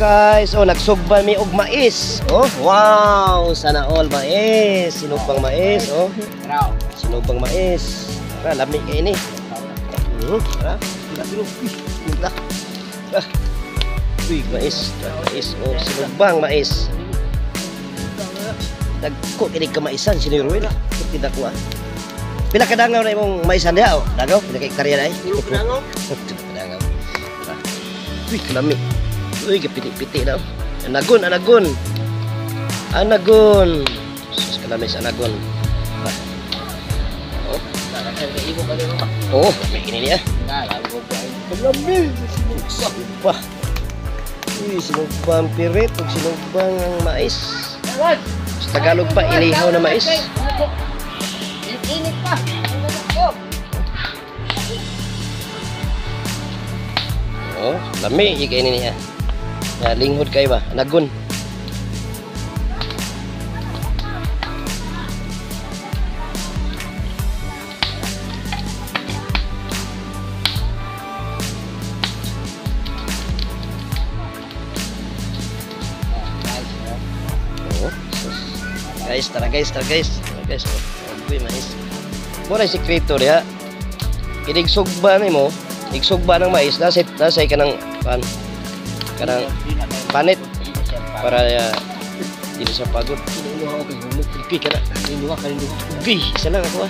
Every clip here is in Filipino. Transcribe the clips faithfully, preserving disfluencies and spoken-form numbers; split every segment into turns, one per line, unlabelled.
guys. Oh, nagsugba mi og mais. Oh, wow, sana all mais. Sinugbang mais, oh. Sinugbang mais. Ra lami kay ini. Hmm, ra. Ra. Ra. Uy, mais. Mais, oh, sinugbang mais. Dagko kini ka maisan si Ruel. Tidak ko ah. Pila ka dangaw na imong maisan diha, oh. Dangaw, pila ka hektarya dai? Dangaw. Dangaw. Uy, lami. Uy, kapiti-piti daw. Anagon, anagon. Anagon. Sus, kalamis, anagon. Ah. Oh. Oh, may ini niya. Kalami. Sumpah. Uy, sinugbang pirit. Ug sinugbang ang mais. Sa Tagalog pa, ilihaw na mais.
Init pa.
Oh, lami. Ika ini niya. Ya, linghod kayo ba? Anagon. Oh, guys, tara guys, tara guys. Tara guys. Uy, mais. Muna yung sekreto diya. Idigsugba ni mo. Igsugba ng mais. Nasay, nasay ka ng pan. Kanang panit para ya hindi siya pagod. Ugi ka na. Ugi, isa lang ako ah.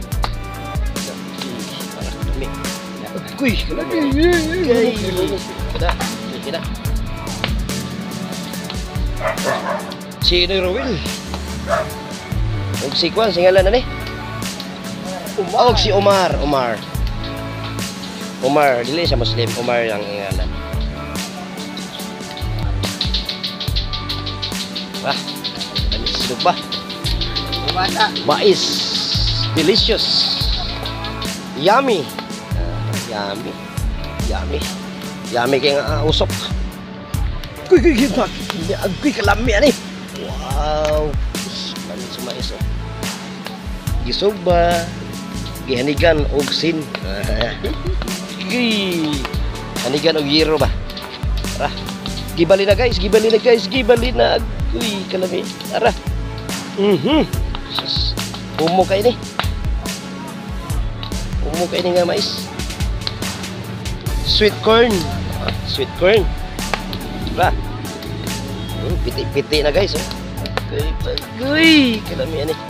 Para kami. Ugi, ugi. Kada, kada. Si Ruel. Ug si Kwan, singalan na ni? Umar. Si Omar, Omar. Omar, dili siya Muslim. Omar ang ngalan. Ah, sinog ba? Mais. Delicious. Yummy. Uh, yummy. Yummy. Yummy kaya nga uh, usok. Kuy, kuy, kuy, kuy. Kuy, kalami ani. Wow. Lami sa mais oh. Gisog ba? Gihanigan og sin. Gi. Hanigan og yero ba? Tara. Gibali na guys, gibali na guys, gibali na. Uy, kalami. Tara. Mhm. Sus. Umo kay ni. Umo kay ni nga mais. Sweet corn. Ah, sweet corn. Tara. Hmm, piti-piti na guys, oh. Uy, kalami ani.